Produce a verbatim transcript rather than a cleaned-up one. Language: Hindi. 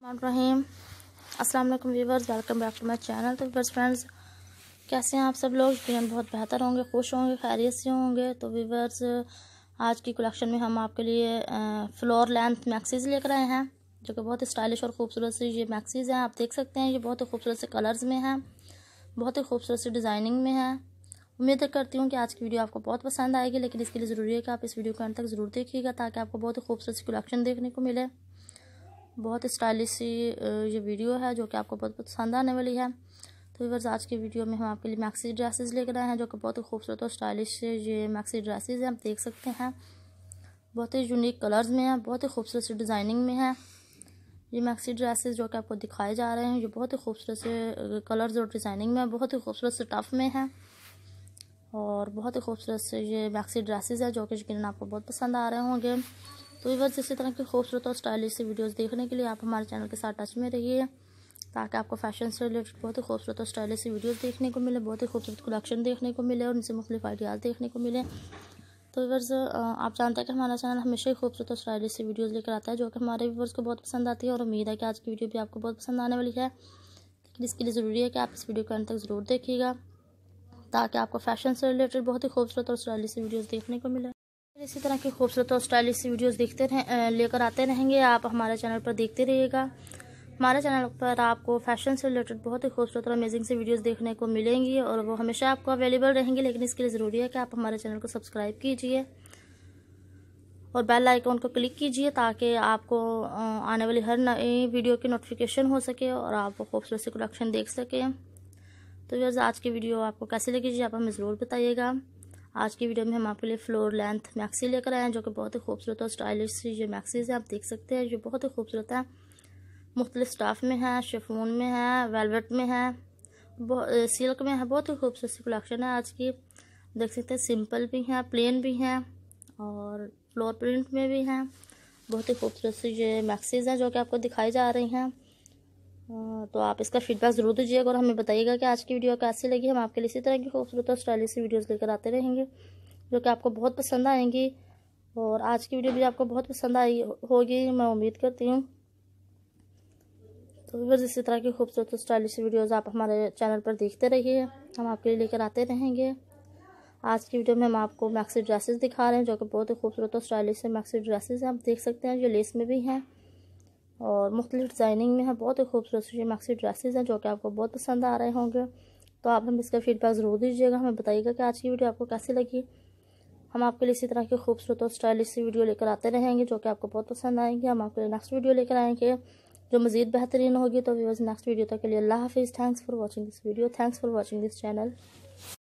रहीम अस्सलाम वालेकुम viewers, welcome back to my channel. तो व्यूवर्स फ्रेंड्स, कैसे हैं आप सब लोग? यकीनन बहुत बेहतर होंगे, खुश होंगे, खैरियत से होंगे। तो व्यूवर्स, आज की कलेक्शन में हम आपके लिए फ्लोर लेंथ मैक्सीज लेकर आए हैं, जो कि बहुत ही स्टाइलिश और ख़ूबसूरत सी ये मैक्सीज हैं। आप देख सकते हैं, ये बहुत ही खूबसूरत से कलर्स में हैं, बहुत ही खूबसूरत सी डिज़ाइनिंग में है। उम्मीद करती हूँ कि आज की वीडियो आपको बहुत पसंद आएगी, लेकिन इसके लिए ज़रूरी है कि आप इस वीडियो को अंत तक ज़रूर देखिएगा, ताकि आपको बहुत ही खूबसूरत सी कलेक्शन देखने को मिले। बहुत स्टाइलिश सी ये वीडियो है, जो कि आपको बहुत पसंद आने वाली है। तो व्यूअर्स, आज की वीडियो में हम आपके लिए मैक्सी ड्रेसेस लेकर आए हैं, जो कि बहुत ही खूबसूरत और स्टाइलिश ये मैक्सी ड्रेसेस हैं। आप देख सकते हैं, बहुत ही यूनिक कलर्स में है, बहुत ही खूबसूरत सी डिज़ाइनिंग में है ये मैक्सी ड्रेसेस जो कि आपको दिखाए जा रहे हैं। ये बहुत ही खूबसूरत से कलर्स और डिज़ाइनिंग में, बहुत ही खूबसूरत से टफ में है, और बहुत ही खूबसूरत से ये मैक्सी ड्रेसेस है, जो कि यकीनन आपको बहुत पसंद आ रहे होंगे। तो व्यूअर्स, इसी तरह की खूबसूरत और स्टाइलिश सी वीडियोस देखने के लिए आप हमारे चैनल के साथ टच में रहिए, ताकि आपको फैशन से रिलेटेड बहुत ही खूबसूरत और स्टाइलिश सी वीडियोस देखने को मिले, बहुत ही खूबसूरत कलेक्शन देखने को मिले, और उनसे मुख्तलिफ आइडियाज़ देखने को मिले। तो व्यूअर्स, आप जानते हैं कि हमारा चैनल हमेशा ही खूबसूरत और स्टाइलिश सी वीडियोज़ लेकर आता है, जो कि हमारे व्यूअर्स को बहुत पसंद आती है, और उम्मीद है कि आज की वीडियो भी आपको बहुत पसंद आने वाली है। लेकिन इसके लिए ज़रूरी है कि आप इस वीडियो को अंत तक ज़रूर देखिएगा, ताकि आपको फैशन से रिलेटेड बहुत ही खूबसूरत और स्टाइलिश सी वीडियोज़ देखने को मिले। इसी तरह की खूबसूरत और स्टाइलिश सी वीडियोस देखते रह लेकर आते रहेंगे। आप हमारे चैनल पर देखते रहिएगा। हमारे चैनल पर आपको फैशन से रिलेटेड बहुत ही खूबसूरत और अमेजिंग सी वीडियोस देखने को मिलेंगी, और वो हमेशा आपको अवेलेबल रहेंगी। लेकिन इसके लिए ज़रूरी है कि आप हमारे चैनल को सब्सक्राइब कीजिए और बेल आइकॉन को क्लिक कीजिए, ताकि आपको आने वाली हर नई वीडियो की नोटिफिकेशन हो सके और आप वो खूबसूरत सी कलेक्शन देख सकें। तो व्यूअर्स, आज की वीडियो आपको कैसी लगी जी, आप हमें ज़रूर बताइएगा। आज की वीडियो में हम आपके लिए फ्लोर लेंथ मैक्सी लेकर आए हैं, जो कि बहुत ही खूबसूरत और स्टाइलिश सी ये मैक्सीज है। आप देख सकते हैं, ये बहुत ही खूबसूरत है, मुख्तलिफ स्टाफ में है, शिफॉन में है, वेलवेट में है, सिल्क में है। बहुत ही खूबसूरत सी कलेक्शन है आज की। देख सकते हैं, सिंपल भी हैं, प्लेन भी हैं, और फ्लोर प्रिंट में भी हैं। बहुत ही खूबसूरत सी ये मैक्सीज हैं, जो कि आपको दिखाई जा रही हैं। तो आप इसका फीडबैक ज़रूर दीजिएगा और हमें बताइएगा कि आज की वीडियो कैसी लगी। हम आपके लिए इसी तरह की खूबसूरत और स्टाइलिश सी वीडियोस लेकर आते रहेंगे, जो कि आपको बहुत पसंद आएंगी। और आज की वीडियो भी आपको बहुत पसंद आई होगी, मैं उम्मीद करती हूँ। तो बस इसी तरह की खूबसूरत और स्टाइलिश वीडियोज़ आप हमारे चैनल पर देखते रहिए, हम आपके लिए लेकर आते रहेंगे। आज की वीडियो में हम आपको मैक्सी ड्रेसेस दिखा रहे हैं, जो कि बहुत ही खूबसूरत और स्टाइलिश से मैक्सी ड्रेसेस हैं। आप देख सकते हैं, ये लेस में भी हैं और मुख्तलिफ डिज़ाइनिंग में है। बहुत ही खूबसूरत सी मैक्सी ड्रेसेस हैं, जो कि आपको बहुत पसंद आ रहे होंगे। तो आप हम इसका फीडबैक ज़रूर दीजिएगा, हमें बताइएगा कि आज की वीडियो आपको कैसी लगी। हम आपके लिए इसी तरह की खूबसूरत और स्टाइलिश सी वीडियो लेकर आते रहेंगे, जो कि आपको बहुत पसंद आएंगे। हम आपके लिए नेक्स्ट वीडियो लेकर आएंगे, जो मज़ीद बेहतरीन होगी। तो व्यूअर्स, नेक्स्ट वीडियो तक के लिए अल्लाह हाफिज़। Thanks for watching this video, thanks for watching this channel.